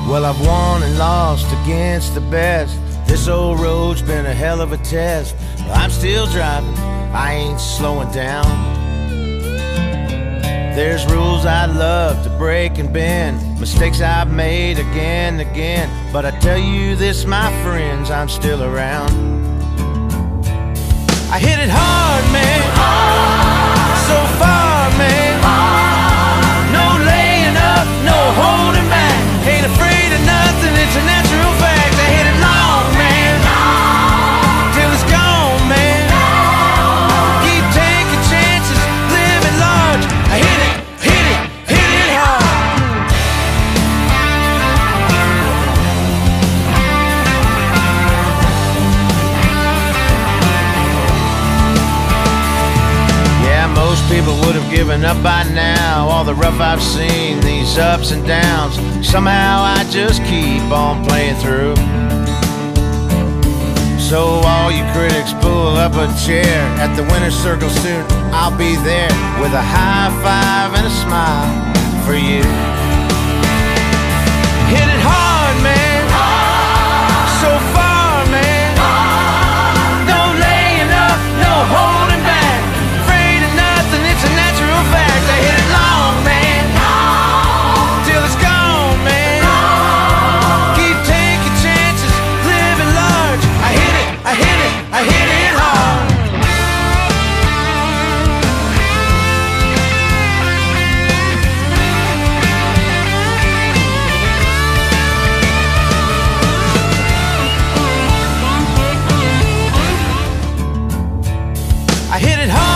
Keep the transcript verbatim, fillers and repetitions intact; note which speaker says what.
Speaker 1: Well, I've won and lost against the best. This old road's been a hell of a test. I'm still driving, I ain't slowing down. There's rules I'd love to break and bend, mistakes I've made again and again, but I tell you this, my friends, I'm still around. I hit it hard, man, so far, man. No laying up, no holding back. Ain't afraid of nothing, it's a natural fact. I hit it long, man, till it's gone, man. Keep taking chances, living large. I hit it, hit it, hit it hard. Yeah, most people would have given up by now. All the rough I've seen, these ups and downs, somehow I just keep on playing through. So all you critics, pull up a chair. At the winner's circle soon, I'll be there with a high five and a smile for you. Hit it hard, man, so far, man. No laying up, no holding back. Afraid of nothing, it's a natural fact. I hit it long, man, till it's gone, man. Keep taking chances, living large. I hit it, I hit it, I hit it hard. I hit it hard.